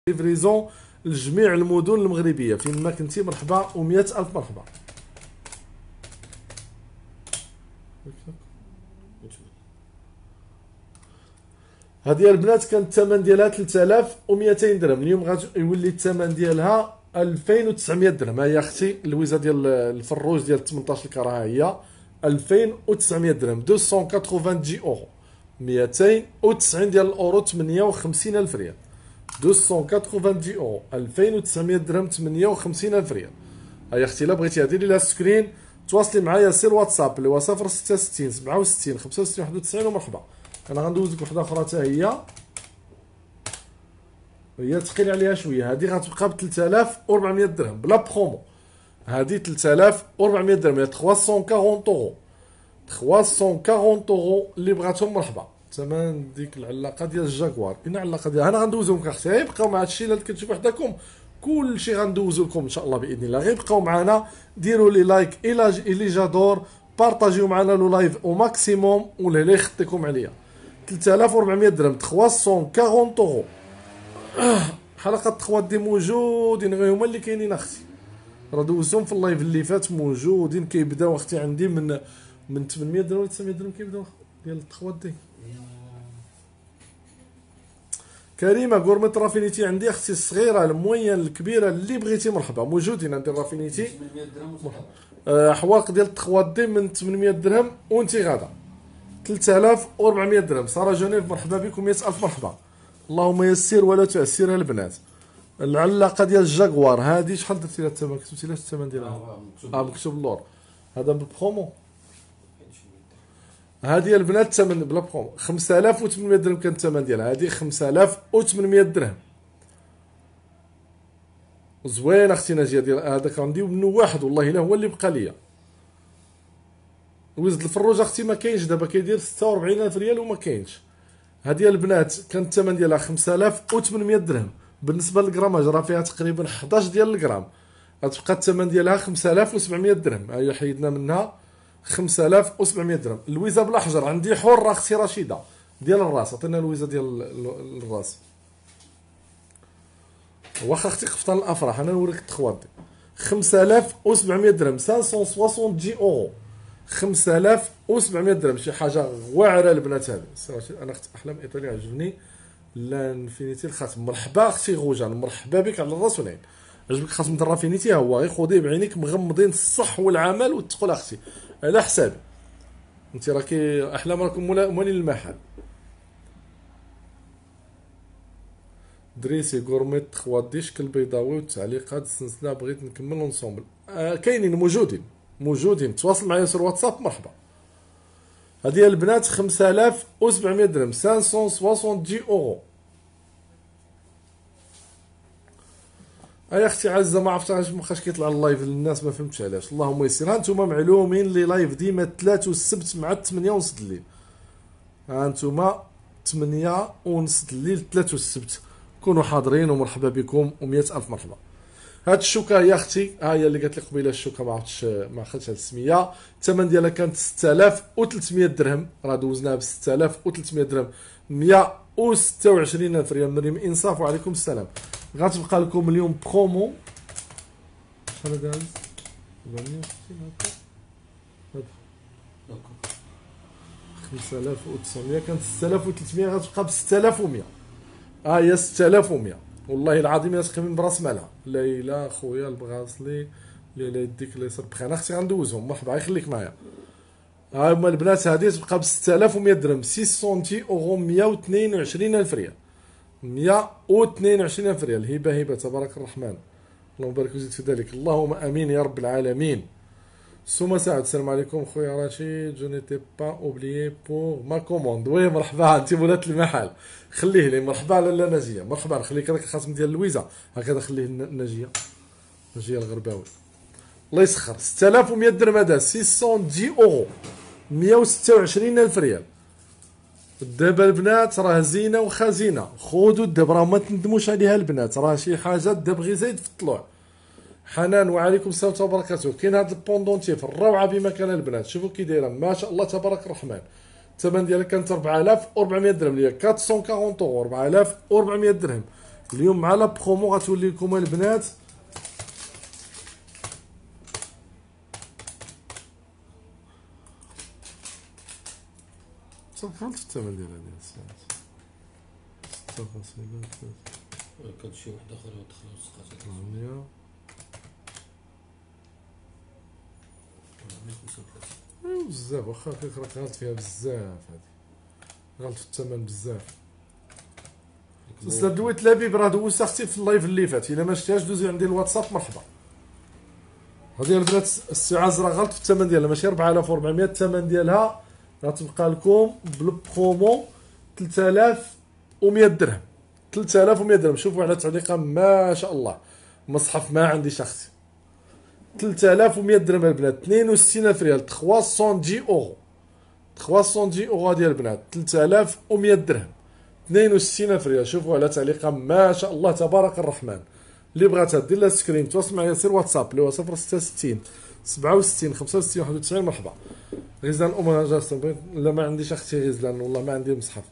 ليفريزون لجميع المدن المغربيه فين ما كنتي. مرحبا و100 الف مرحبا. هذه البنات كان الثمن ديالها 3200 درهم، اليوم غيولي الثمن ديالها 2900 درهم. ها هي اختي اللويزه ديال الفروج ديال 18 الكره، ها هي 2900 درهم، 290 اورو، 290 ديال الاورو، 58 الف ريال. 290 اورو، 2900 درهم، 58 الف ريال. هيا اختي الا بغيتيها ديري لها سكرين، تواصلي معايا سير واتساب اللي هو 066 67 65 91 ومرحبا. انا غندوز لك وحده اخرى حتى هي ثقيل عليها شويه. هذه غتبقى ب 3400 درهم بلا برومو. هذه 3400 درهم، هي 340 اورو، 340 اورو اللي بغاتهم مرحبا. ثمن ديك العلاقه ديال الجاكوار، كاينه علاقه ديالها انا غندوزهم لك اختي. غير بقاو مع هادشي اللي كتشوفوا حداكم، كلشي غندوزو لكم ان شاء الله باذن الله. غير بقاو معنا، ديروا لي لايك الى جادور، بارطاجيو معنا لو لايف او ماكسيموم، ولا اللي يخطيكم عليا. 3400 درهم، 340 اورو. حلقه 3 دي موجودين، غير هما اللي كاينين اختي، راه دوزتهم في اللايف اللي فات، موجودين. كيبداو اختي عندي من 800 درهم ولا 900 درهم كيبداو ديال 3 دي. كريمه غورميت رافينيتي عندي اختي، الصغيره الموين الكبيره اللي بغيتي مرحبا، موجودين عندي رافينيتي. 800 درهم حواق ديال 3 دي من 800 درهم وانت غادا 3400 درهم. ساره جونيف مرحبا بكم، 100 الف مرحبا. اللهم يسر ولا تعسر البنات. العلاقه ديال الجاكوار هذه شحال درتي لها الثمن؟ كتبتي لها الثمن ديالها؟ مكتوب اللور. هذا بالبرومو. هذه البنات الثمن بلا برومو 5800 درهم كان الثمن ديالها. هذه 5800 درهم، زوين اختي ناجيه. ديال هذاك غنديو منه واحد والله الا هو اللي بقى ليا. وزد الفروج اختي ما كاينش دابا، كيدير 46000 ريال وما كاينش. هذه البنات كان الثمن ديالها 5800 درهم. بالنسبه للغراماج راه فيها تقريبا 11 ديال الغرام، غتبقى الثمن ديالها 5700 درهم. ها هي حيدنا منها 5700 درهم. اللويزه بلا حجر عندي حره اختي رشيده ديال الراس، عطينا اللويزه ديال الراس. واخا اختي قفطان الافراح انا نوريك التخوات دي. 5700 درهم، 570 اورو، 5700 درهم. شي حاجه واعره البنات هذه. انا اخت احلام ايطالي عجبني لانفينيتي الخاتم. مرحبا اختي غوجان، مرحبا بك على الراس والعين. عجبك خاتم ديال رافينيتي؟ ها هو، غير خذيه بعينيك مغمضين الصح والعمل وتدخل اختي على حسابي. انت راكي احلام راكم مولين المحل. دريسي غورميت خوادي شكل بيضاوي والتعليقات السلسله. بغيت نكمل اونصومبل. كاينين موجودين. تواصل معايا sur واتساب مرحبا. هذه البنات 5700 درهم، 570 اورو. يا اختي عزه ما عرفتش علاش مابقاش كيطلع اللايف للناس، ما فهمتش علاش. اللهم يسر. ها انتم معلومين لي لايف ديما الثلاث والسبت مع 8 ونص الليل. ها انتم 8 ونص الليل الثلاث والسبت كونوا حاضرين، ومرحبا بكم و100 الف مرحبا. هاد الشوكه يا اختي، ها هي اللي قالت لي قبيله الشوكه، ما عرفتش ما خدتش هاد السميه. الثمن ديالها كانت 6300 درهم، راه دوزناها ب 6300 درهم، 126 الف ريال. مريم انصاف وعليكم السلام. غتبقى لكم اليوم برومو. شحال داز 460 هكا، 5900 كانت 6300، غتبقى ب 6100. هي 6100 والله العظيم الا تقريبا براس مالها. ليلى خويا البغاصلي، ليلى يديك اليسر بخير. انا اختي غندوزهم مرحبا، يخليك معايا. ها هما البنات، هذه تبقى ب 6100 درهم، 600 اورو، 122 الف ريال، 122 الف ريال. هبه تبارك الرحمن، اللهم بارك وزيد في ذلك، اللهم امين يا رب العالمين. سوما سعد، السلام عليكم خويا رشيد، جو نيتي با اوبليي بور ما كوموند. وي مرحبا، انت ولات المحل، خليه لي. مرحبا لاله ناجيه، مرحبا. نخليك هذاك الخاتم ديال لويزا هكذا، خليه ناجيه الغرباوي الله يسخر. 6100 درهم، هذا 610 اورو، 126 الف ريال. دابا البنات راه زينه وخزينه، خذوا الدابا، راه ما تندموش عليها البنات، راه شي حاجه الدابا غير زايد في الطلوع. حنان وعليكم السلام وبركاته. كاين هذا البوندونتيف الروعه بمكان البنات، شوفوا كي دايره ما شاء الله تبارك الرحمن. الثمن ديالها كانت 4400 درهم، اللي هي 440 اورو، 4400 درهم. اليوم مع لا برومو غتولي لكم البنات صفرت الثمن ديال هذه الساعات 6 كان شي واحد اخر دخل وسقات 400 بزاف. واخا راك غلط فيها بزاف، هادي غلط في الثمن بزاف. سلسلة دويت لبيب راه دوزت اختي في اللايف اللي فات، الا ما شفتيهاش دوزي عندي الواتساب مرحبا. هادي البنات السعاز راه غلط في الثمن ديالها، ماشي 4400، الثمن ديالها غتبقى لكم بالبرومو 3100 درهم. 3100 درهم. شوفوا على التعليقه ما شاء الله، مصحف ما عنديش اختي. 3100 درهم البنات، 62000 ريال، 310 اورو. 310 اورو ديال البنات، 3100 درهم، 62000 ريال. شوفوا على تعليقه ما شاء الله تبارك الرحمن. اللي بغاتها دير لها سكرين تواصل معايا سير واتساب اللي هو 066 67 65 91. مرحبا. غزلان جاسم، لا ما عنديش اختي غزلان، والله ما عندي مصحف.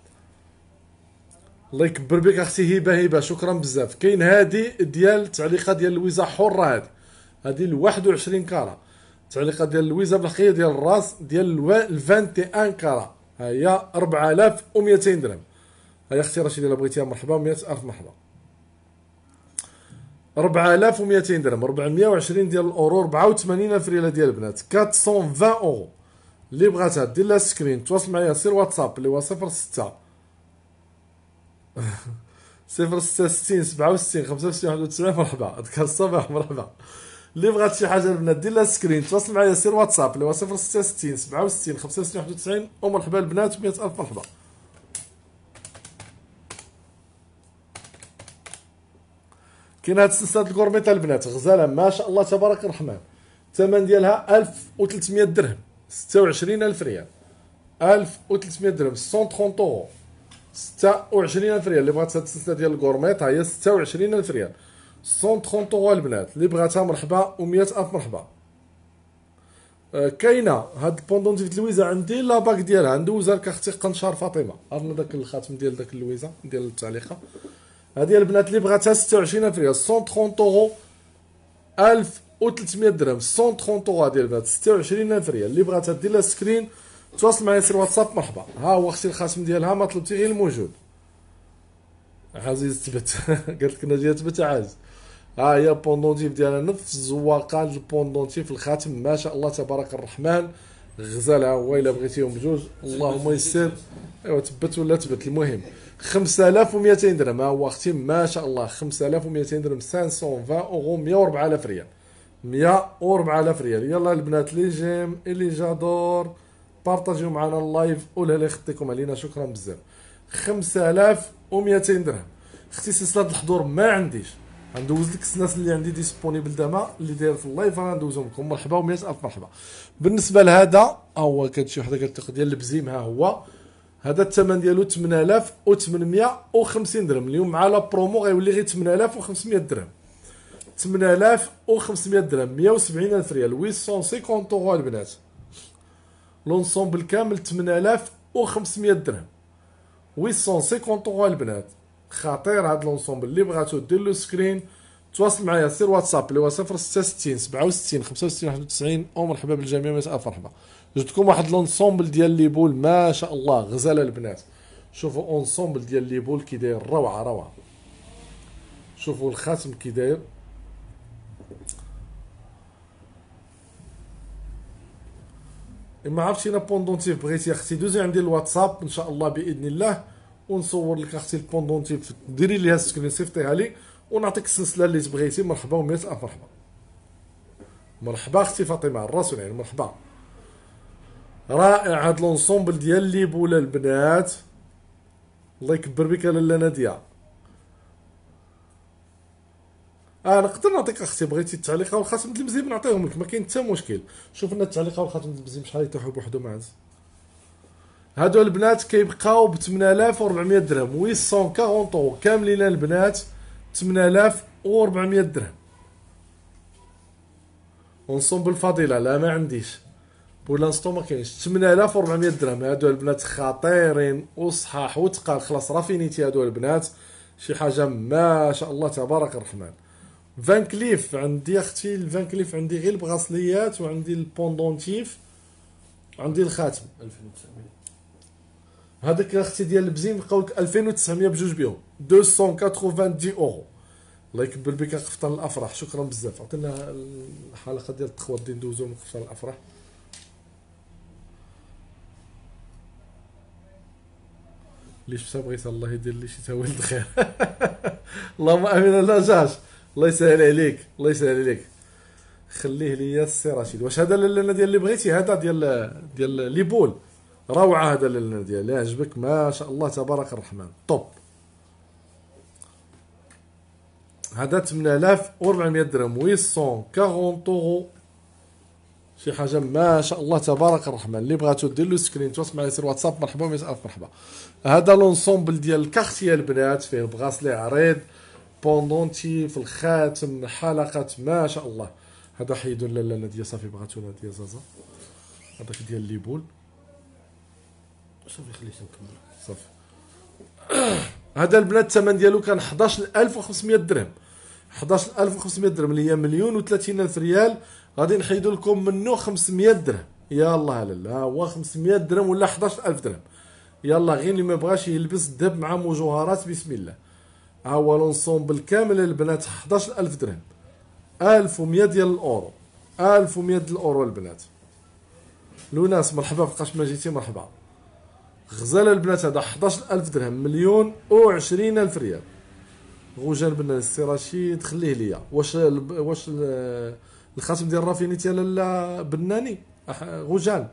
الله يكبر بك اختي هبه. شكرا بزاف. كاين هادي ديال التعليقه ديال لويزا حره، هادي ال 21 كارا، التعليقه ديال لويزا بالحقيقه ديال الراس ديال ال 21 كارا، ها هي 4200 درهم. ها اختي رشيده الا بغيتيها مرحبا، 100000 مرحبا. 4200 درهم، 420 ديال الاورو، 84000 ريال ديال البنات، 420 اورو. اللي بغاتها دير لها سكرين تواصل معايا سير واتساب اللي هو 06 066 67 65 91. مرحبا. اذكر الصباح مرحبا. اللي بغات شي حاجه البنات دير لها سكرين تواصل معايا سير واتساب اللي هو 066 67 65 91. ومرحبا البنات، 100000 مرحبا. كاين هاد السلسله الكورميطه البنات غزاله ما شاء الله تبارك الرحمن، الثمن ديالها 1300 درهم، 26000 ريال. 1300 درهم، 130 اورو، 26000 ريال. اللي بغات هاد السلسله ديال الكورميط هي 26000 ريال، 130 اورو البنات. اللي بغاتها مرحبا، و100000 مرحبا. كاينه هاد البوندونتيف لويزا عندي لاباك ديالها ندوزها لك اختي قنشار فاطمه. عرفنا داك الخاتم ديال داك اللويزا ديال التعليقه. هادي البنات اللي بغاتها 26000 ريال، 130 اورو، 1300 درهم، 130 اورو ديال البنات، 26000 ريال. اللي بغاتها دير لها سكرين تواصل معايا سير واتساب مرحبا. ها هو اختي الخاتم ديالها، ما طلبتي غير الموجود. عزيز تبت قالت لك ناجيه تبت عاز. ها هي بوندونتيف ديالها نفس الزواقه البوندونتيف الخاتم ما شاء الله تبارك الرحمن. غزالها هو الا بغيتيهم بجوج اللهم يسر. ايوا تبت ولا تبت. المهم 5200 درهم. ها هو اختي ما شاء الله 5200 درهم، 520 اورو، 104000 ريال، 104000 ريال. يلا البنات اللي جيم اللي جادور بارطاجيو معنا اللايف ولا لا يخطيكم علينا. شكرا بزاف. 5200 درهم. اختي سلسله الحضور ما عنديش، غندوز لك الناس اللي عندي ديسبونيبل دابا اللي داير في اللايف غندوزهم لكم. مرحبا و100000 مرحبا. بالنسبه لهذا هو كانت شي وحده قالت لك ديال البزيم. ها هو هذا الثمن ديالو 8850 درهم. اليوم مع لا برومو غيولي غير 8500 درهم. 8500 درهم، 170000 ريال، 850 اورو البنات. لونسومبل كامل 8500 درهم، 850 اورو البنات. خطير هاد لونسومبل. اللي بغاتو دير له سكرين تواصل معايا سير واتساب اللي هو 066 67 65 91. ومرحبا بالجميع، 100000 مرحبا. جبتكم واحد لونسومبل ديال لي بول ما شاء الله غزاله البنات. شوفوا اونسومبل ديال لي بول كي داير روعه روعه. شوفوا الخاتم كي داير. ما عرفتش انا بوندونتيف بغيتي اختي دوزي عندي الواتساب ان شاء الله باذن الله ونصور لك اختي البوندونتيف، ديري ليها سكرين صيفطيها لي ونعطيك السلسله اللي تبغيتي. مرحبا و100000 مرحبا. مرحبا اختي فاطمه الراس والعين. مرحبا. رائع هاد لونسومبل ديال لي بولا البنات. الله يكبر بك لاله ناديه. نقدر نعطيك اختي بغيتي التعليقه والخاتم ديال المزيب نعطيهم لك، ما كاين حتى مشكل. شوف لنا التعليقه والخاتم ديال المزيب شحال يطيحوا بوحدهم معز. هادو البنات كيبقاو ب 8400 درهم، 840 اورو كاملين البنات، 8400 درهم. ونصوم بالفضيله لا ما عنديش بور لانستون ما كاينش. 8400 درهم. هادو البنات خطيرين وصحاح وتقال. خلاص راه فينيتي هادو البنات. شي حاجه ما شاء الله تبارك الرحمن. فان كليف عندي اختي، الفان كليف عندي غير البغاسليات وعندي البوندونتيف وعندي الخاتم. 2900. هذاك اختي ديال البزين بقاو لك 2900 بجوج بيهم 290 اورو. الله يكبر بك قفطان الافراح. شكرا بزاف. عطينا الحلقه ديال التخوات دي ندوزو من قفطان الافراح. ليش بصح بغيت الله يدير لي شي تاويل الخير. اللهم امين. لا جاش الله يسهل عليك، الله يسهل عليك. خليه ليا السي رشيد. واش هذا لاله ديال اللي بغيتي؟ هذا ديال لي بول روعه. هذا لاله ديال اللي عجبك ما شاء الله تبارك الرحمن طوب. هذا 8400 درهم 840 اورو. شي حاجه ما شاء الله تبارك الرحمن. اللي بغاتو دير له سكرين تواصل معايا سير واتساب. مرحبا و100 مرحبا. هذا لونسومبل ديال الكارتيه البنات، فيه البغاسلي عريض، بوندونتي في الخاتم، حلقات ما شاء الله. هذا حيدوا لاله ديال صافي بغاتو لا ديال زازا. هذاك ديال ليبول صافي خليته نكمل. صافي. هذا البنات الثمن ديالو كان 11500 درهم. 11500 درهم اللي هي 1,30,000 ريال. غادي نحيدوا لكم منه 500 درهم. يلا لالا هو 500 درهم ولا 11000 درهم. يلا غير اللي ما بغاش يلبس الذهب مع مجوهرات بسم الله. ها هو لونسومبل كامل البنات 11000 درهم. 1100 ديال الاورو. 1100 ديال الاورو البنات. لوناس مرحبا فوقاش ما جيتي مرحبا. غزاله البنات هذا 11000 درهم 1,20,000 ريال. غوجان بن السي رشيد خليه ليا. واش الخاتم ديال رافينيتي لالا بناني غوجان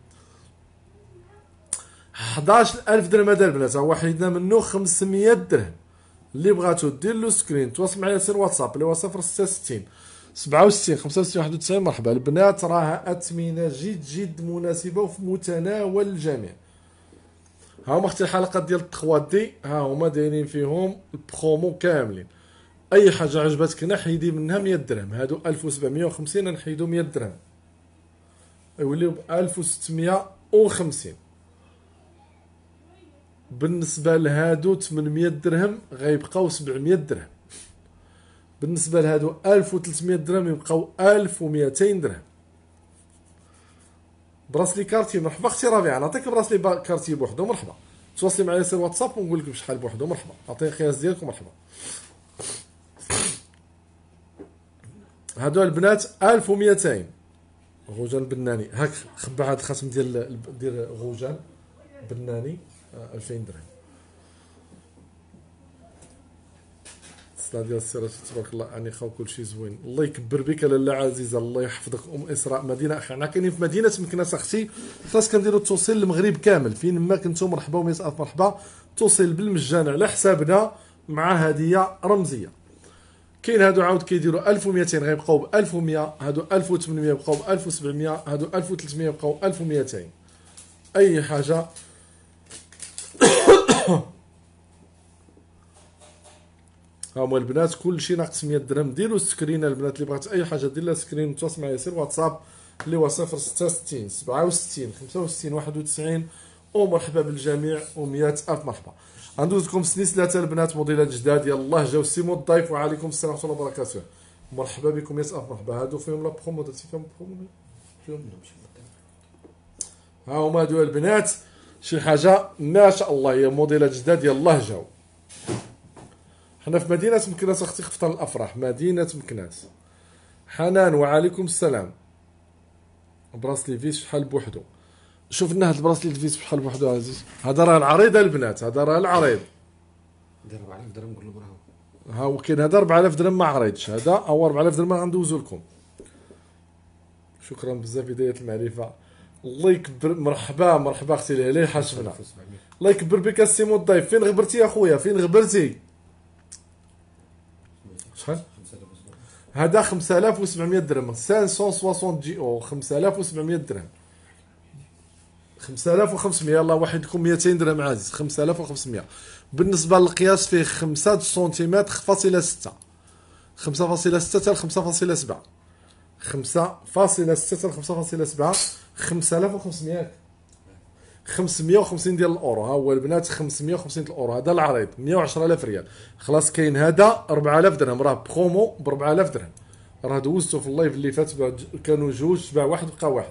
11000 درهم. هذا البنات هو حيدنا منه 500 درهم. اللي بغاتو دير له سكرين تواصل معايا سير واتساب اللي هو 066 67 65 91. مرحبا. البنات راها اثمنه جد مناسبه وفي متناول الجميع. ها هما اختي الحلقات ديال التخوات دي، ها هما دايرين فيهم البرومو كاملين. اي حاجه عجبتك نحيدي منها 100 درهم. هادو 1750 نحيدو 100 درهم يوليو ب 1650. بالنسبه لهادو 800 درهم غيبقاو 700 درهم. بالنسبه لهادو 1300 درهم يبقاو 1200 درهم. براسلي كارتي مرحبا اختي ربيعه. نعطيك براسلي كارتي بوحدو مرحبا. تواصلي معايا سير واتساب ونقول لك بشحال بوحدو مرحبا. عطيني القياس ديالكم مرحبا. هادو البنات 1200 غوجان بناني. هاك خبع هاد الخاتم ديال غوجان بناني 2000 درهم. الصلاه ديال السيرة تبارك الله يعني خاو كلشي زوين. الله يكبر بك لاله عزيزه. الله يحفظك اسراء مدينه. حنا كاينين في مدينه مكناس اختي. خاص كنديروا التوصيل للمغرب كامل فين ما كنتو. مرحبا و100 الف مرحبا. توصيل بالمجان على حسابنا مع هديه رمزيه. كاين هادو عاود كيديروا 1200 غيبقاو ب 1100. هادو 1800 يبقاو ب 1700. هادو 1300 يبقاو 1200. اي حاجه. ها هما البنات كلشي ناقص 100 درهم. ديروا سكرين البنات اللي بغات اي حاجه دير لها سكرين وتواصل معايا سير واتساب اللي هو 066 67 65 91. ومرحبا بالجميع و100 الف مرحبا. غندوزكم سلسله البنات موديلات جداد. يلاه جاو سيمو الضيف وعليكم السلام ورحمه الله وبركاته. مرحبا بكم 100 الف مرحبا. هادو فيهم لا برومو درتي فيهم برومو فيهم. ها هما هادو البنات شي حاجه ما شاء الله هي موديلات جداد. يلاه جاو. حنا في مدينه مكناس اختي قفطان الافراح. مدينه مكناس. حنان وعليكم السلام. براسلي فيس شحال بوحدو. شوف لنا هاد البراسلي فيس شحال بوحدو عزيز. هذا راه العريض البنات. هذا راه العريض. دير 4000 درهم نقول له براهو. ها هو كاين هذا 4000 درهم ما عريضش. هذا او 4000 درهم غندوزو لكم. شكرا بزاف بدايه المعرفه. الله يكبر. مرحبا اختي ليلى حاشمنا. الله يكبر بك السيمو الضيف. فين غبرتي يا خويا فين غبرتي؟ شحال؟ هذا 5700 درهم 560 جي او 5700 درهم 5500. يلاه وحدكم 200 درهم عزيز 5500. بالنسبه للقياس فيه 5 سنتيمتر فاصلة 6 5.6 حتى 5.7 5.6 حتى 5.7 5500 550 ديال الاورو. ها هو البنات 550 الاورو، هذا العريض 110,000 ريال. خلاص كاين هذا 4000 درهم، راه برومو ب 4000 درهم. راه دوزتو في اللايف اللي فات، كانوا جوج تباع واحد بقى واحد.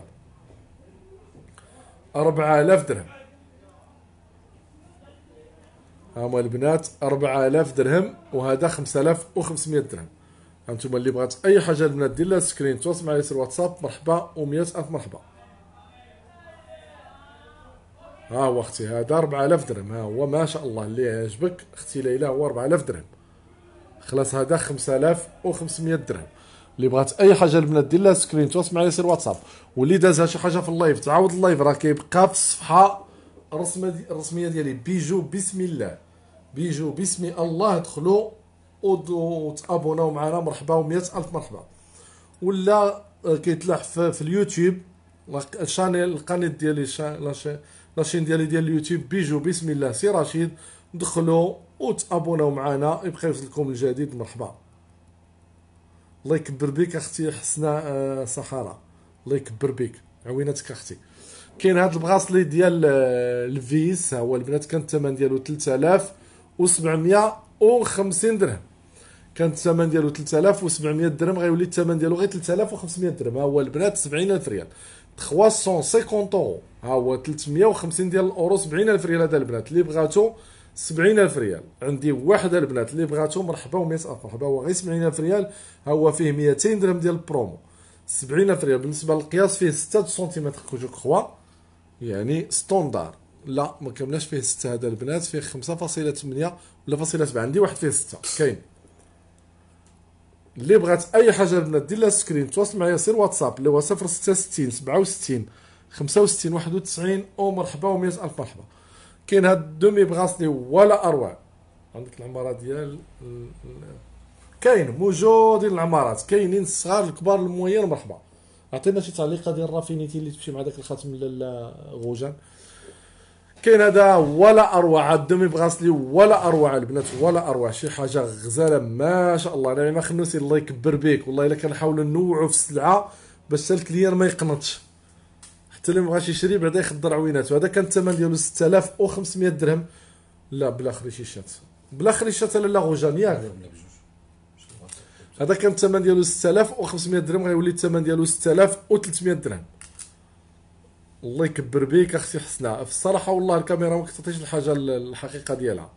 4000 درهم. ها هما البنات 4000 درهم، وهذا 5500 درهم. هانتوما اللي بغات اي حاجه البنات دير لها سكرين تواصل معايا في الواتساب. مرحبا و100 الف مرحبا. ها هو اختي هذا 4000 درهم. ها هو ما شاء الله اللي عجبك اختي ليلى هو 4000 درهم. خلاص هذا 5500 درهم. اللي بغات اي حاجه البنات دير لها سكرين تواصل معايا في الواتساب. واللي دازها شي حاجه في اللايف تعاود اللايف، راه كيبقى في الصفحه الرسميه ديالي بيجو بسم الله. بيجو بسم الله. دخلوا وتابوناو معنا. مرحبا و100 الف مرحبا. ولا كيتلاح في اليوتيوب الشانيل القناه ديالي لاشين ديالي ديال اليوتيوب بيجو بسم الله سي رشيد. دخلوا وتابوناو معنا يبقى يوصلكم الجديد. مرحبا. الله يكبر بك اختي حسناء صحراء، الله يكبر بك عويناتك اختي. كاين هذا البغاصلي ديال الفيس، ها هو البنات كان الثمن ديالو 3750 درهم. كان الثمن ديالو 3700 درهم، غيولي الثمن ديالو غير 3500 درهم. ها هو البنات 70000 ريال 350 اورو. ها هو 350 ديال الاورو 70000 ريال. هذا البنات اللي بغاتو 70000 ريال. عندي واحد البنات اللي بغاتو مرحبا و100 الف مرحبا. هو غير 70000 ريال. ها هو فيه 200 درهم ديال البرومو. 70000 ريال. بالنسبه للقياس فيه 6 سنتيمتر جو كخوا، يعني ستوندار. لا ما كملاش فيه 6. هذا البنات فيه 5.8 ولا فاصلة 7. عندي واحد فيه 6 كاين. اللي بغات اي حاجه البنات دير لها سكرين تواصل معايا سير واتساب اللي هو 066 67 65 91. ومرحبا و100 الف مرحبا. كاين هاد الدومي بغاسلي ولا اروع. عندك العماره ديال كاين موجودين العمارات، كاينين الصغار الكبار الموين. مرحبا. عطينا شي تعليقه ديال رافينيتي اللي تمشي مع داك الخاتم لالا غوجان. كاين هذا ولا اروع. الدومي بغاسلي ولا اروع البنات، ولا اروع. شي حاجه غزاله ما شاء الله. انا ما خنوسي الله يكبر بك. والله الا كنحاولوا نوعوا في السلعه باش الكليان ما يقنطش، حتى اللي مبغاش يشري بعدا يخضر عويناتو. هذا كان الثمن ديالو 6500 درهم. لا بلا خريشيشات، بلا خريشات لالا غوجان ياك. هذا كان الثمن ديالو 6500 درهم، غيولي الثمن ديالو 6300 درهم. الله يكبر بيك اختي حسناء. في الصراحه والله الكاميرا ما كتعطيش الحاجه الحقيقه ديالها.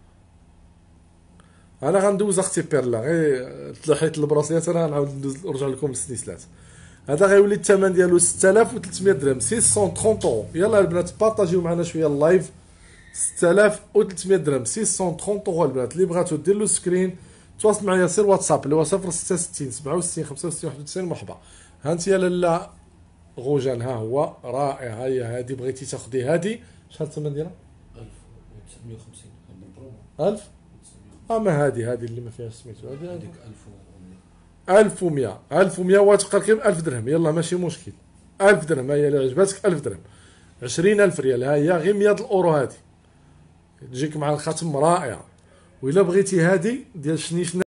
انا غندوز اختي بيرلا غير تلحيت البراسيات. انا غنعاود نرجع لكم السنيسلات. هذا غيولي الثمن ديالو 6300 درهم 630 اورو. يلا البنات بارطاجيو معنا شويه اللايف. 6300 درهم 630 اورو البنات. اللي بغاتو دير له سكرين تواصل معايا سير واتساب اللي هو 066 67 65 91. مرحبا. ها انت يا لاله غوجان. ها هو رائع. ها هي هادي بغيتي تاخدي هادي. شحال الثمن ديالها؟ 1950 بالبرومو. 1000. اما هادي اللي ما فيهاش سميتو هادي 1100. 1100 وتبقى كيف 1000 درهم. يلا ماشي مشكل. 1000 درهم. ها هي اللي عجباتك 1000 درهم 20000 ريال. ها هي غير 100 الاورو. هادي تجيك مع الخاتم رائعه. وإلا بغيتي هادي ديال شنيشنا